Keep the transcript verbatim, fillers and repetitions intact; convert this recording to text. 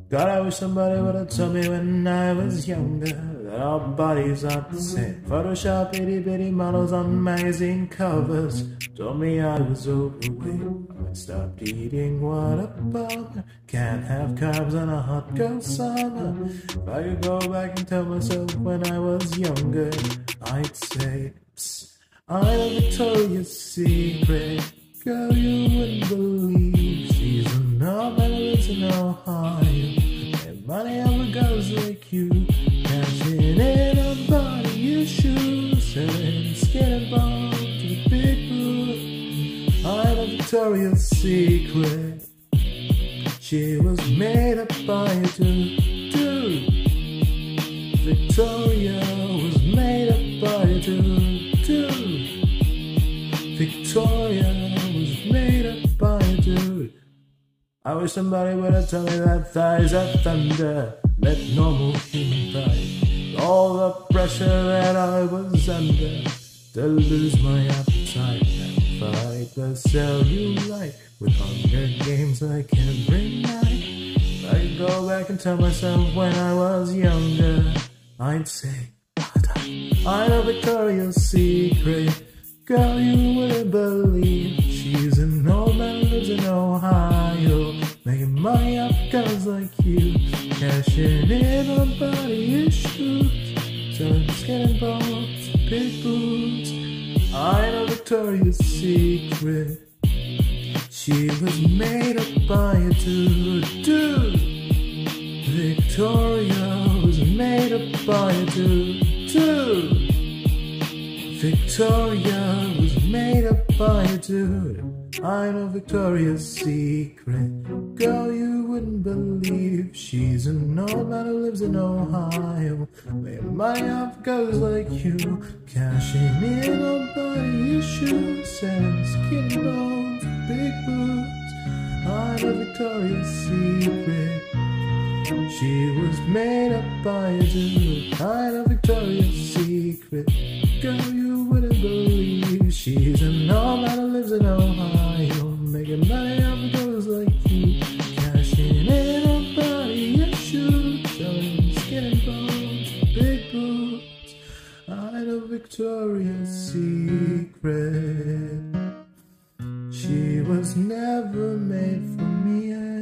God, I wish somebody would have told me when I was younger that our bodies aren't the same. Photoshop itty bitty models on magazine covers told me I was overweight. I stopped eating, what a bummer. Can't have carbs on a hot girl summer. If I could go back and tell myself when I was younger, I'd say, psst, I'm a Victoria's Secret. Girl, you wouldn't believe she's a knob and lives in Ohio. And money over girls like you, cashing in on body issues, selling skin and bones to the big booth. I'm a Victoria's Secret. She was made up by a dude, dude. Victoria was made up by a dude, dude. Victoria was made up by a dude. I wish somebody would have told me that thighs are thunder, met normal human thighs. All the pressure that I was under to lose my appetite and fight the cellulite with Hunger Games like every night. If I could go back and tell myself when I was younger, I'd say, I know Victoria's Secret. Girl, you wouldn't believe she's an old man who lives in Ohio, making money off girls like you, cashing in on body issues, selling skin and bones, big boobs. I know Victoria's Secret. She was made up by a dude, dude. Victoria was made up by a dude, dude. Victoria was made up by a dude. I know Victoria's Secret. Girl, you wouldn't believe she's an old man who lives in Ohio, making money off girls like you, cashing in on body issues, selling skin and bones, big boobs. I know Victoria's Secret. She was made up by a dude. I know Victoria's Secret. Girl, you wouldn't believe she's an old man who lives in Ohio, making money off of girls like you, cashing in on body issues, selling skin and bones, big boobs. I know Victoria's Secret. She was never made for me.